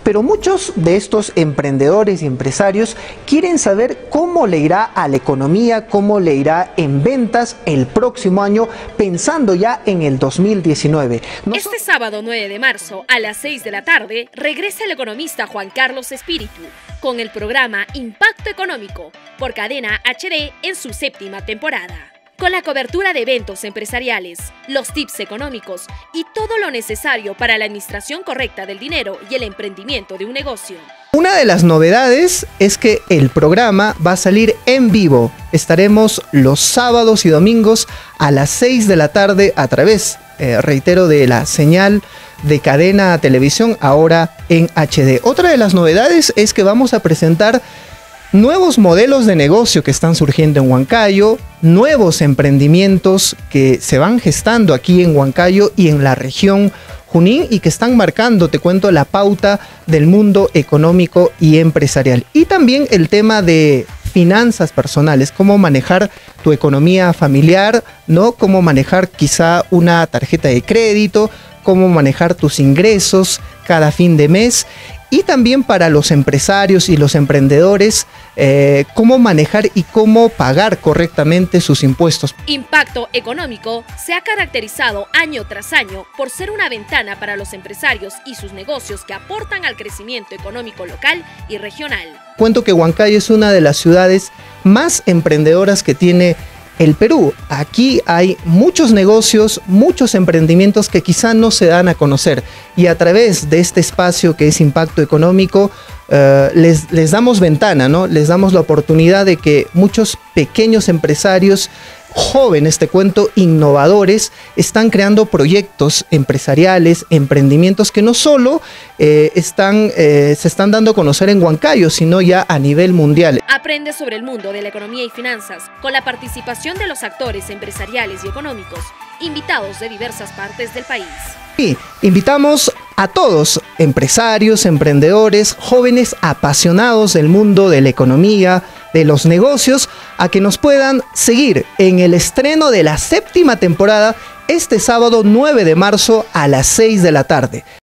Pero muchos de estos emprendedores y empresarios quieren saber cómo le irá a la economía, cómo le irá en ventas el próximo año, pensando ya en el 2019. Este sábado 9 de marzo a las 6 de la tarde regresa el economista Juan Carlos Espíritu con el programa Impacto Económico por Cadena HD en su 7ª temporada. Con la cobertura de eventos empresariales, los tips económicos y todo lo necesario para la administración correcta del dinero y el emprendimiento de un negocio. Una de las novedades es que el programa va a salir en vivo. Estaremos los sábados y domingos a las 6 de la tarde a través, reitero, de la señal de Cadena Televisión, ahora en HD. Otra de las novedades es que vamos a presentar nuevos modelos de negocio que están surgiendo en Huancayo, nuevos emprendimientos que se van gestando aquí en Huancayo y en la región Junín y que están marcando, te cuento, la pauta del mundo económico y empresarial. Y también el tema de finanzas personales, cómo manejar tu economía familiar, ¿no? Cómo manejar quizá una tarjeta de crédito, cómo manejar tus ingresos cada fin de mes. Y también para los empresarios y los emprendedores, cómo manejar y cómo pagar correctamente sus impuestos. Impacto Económico se ha caracterizado año tras año por ser una ventana para los empresarios y sus negocios que aportan al crecimiento económico local y regional. Cuento que Huancayo es una de las ciudades más emprendedoras que tiene el Perú. Aquí hay muchos negocios, muchos emprendimientos que quizá no se dan a conocer, y a través de este espacio que es Impacto Económico les damos ventana, ¿no? Les damos la oportunidad de que muchos pequeños empresarios jóvenes, te cuento, innovadores, están creando proyectos empresariales, emprendimientos que no solo se están dando a conocer en Huancayo, sino ya a nivel mundial. Aprende sobre el mundo de la economía y finanzas con la participación de los actores empresariales y económicos, invitados de diversas partes del país. Y invitamos a todos, empresarios, emprendedores, jóvenes apasionados del mundo de la economía, de los negocios, a que nos puedan seguir en el estreno de la 7ª temporada este sábado 9 de marzo a las 6 de la tarde.